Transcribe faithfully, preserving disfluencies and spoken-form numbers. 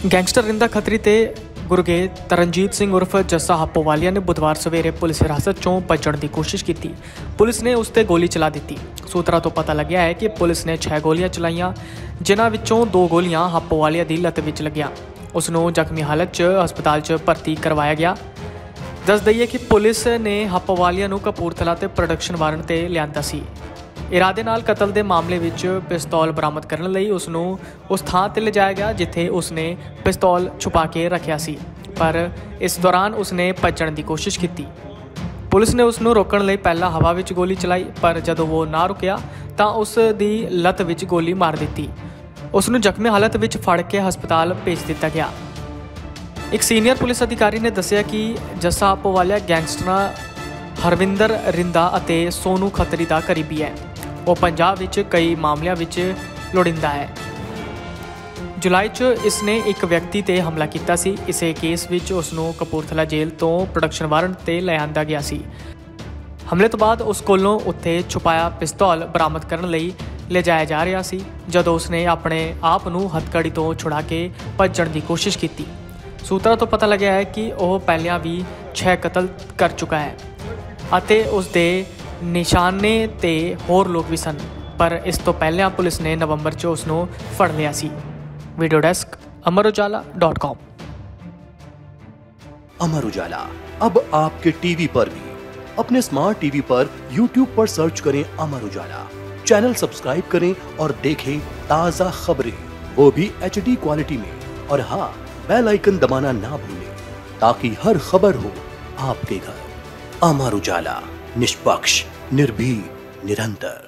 Gangster Rinda Khatri ते गुरगे तरनजीत सिंह उर्फ जस्सा हप्पोवालिया ने बुधवार सवेरे पुलिस हिरासत चों भज्जण की कोशिश की। पुलिस ने उस ते गोली चला दी। सूत्रों तो पता लग्या है कि पुलिस ने छह गोलियां चलाईयां, जिन्हां विचों दो गोलियां हप्पोवालिया की लत्त विच लगियां। उसनूं जख्मी हालत च हस्पताल च भर्ती करवाया गया। दस दईए कि पुलिस ने हप्पोवालिया नूं कपूरथला ते प्रोडक्शन वारंट ते लिआंदा सी। इरादे नाल कतल के मामले विच पिस्तौल बरामद करने लई उसनूं उस थां ते लिजाया गया जिथे उसने पिस्तौल छुपा के रखिया सी, पर इस दौरान उसने भज्जण की कोशिश की। पुलिस ने उसनूं रोकण लई पहला हवा विच गोली चलाई, पर जदों वो ना रुकिया तां उस दी लत्त विच गोली मार दित्ती। उसनूं जख्मी हालत विच फड़ के हस्पताल भेज दिता गया। एक सीनियर पुलिस अधिकारी ने दस्सिया कि जस्सा हप्पोवालिया गैंगस्टरां हरविंदर रिंदा अते सोनू खत्री दा करीबी है। वो पंजाब विच कई मामलों विच लोड़िंदा है। जुलाई च इसने एक व्यक्ति ते हमला किया सी। इसे केस विच उसनूं कपूरथला जेल तो प्रोडक्शन वारंट ते लिआंदा गया सी। हमले तो बाद उस कोलों उत्थे छुपाया पिस्तौल बरामद करने लई ले जाया जा रहा सी, जदों उसने अपने आप नूं हथकड़ी तो छुड़ा के भज्जण की कोशिश की। सूत्रों तो पता लग्या है कि वह पहलियां भी छह कतल कर चुका है अते उसदे निशाने ते होर लोग भी सन, पर इस तो पहले पुलिस ने नवंबर च उसनूं फड़ लिया सी। Video desk Amar Ujala dot com. Amar Ujala अब आपके टीवी पर भी। अपने स्मार्ट टीवी पर यूट्यूब पर सर्च करें अमर उजाला, चैनल सब्सक्राइब करें और देखें ताज़ा खबरें, वो भी एच डी क्वालिटी में। और हाँ, बेल आइकन दबाना ना भूलें ताकि हर खबर हो आपके घर। अमर उजाला, निष्पक्ष, निर्भीक, निरंतर।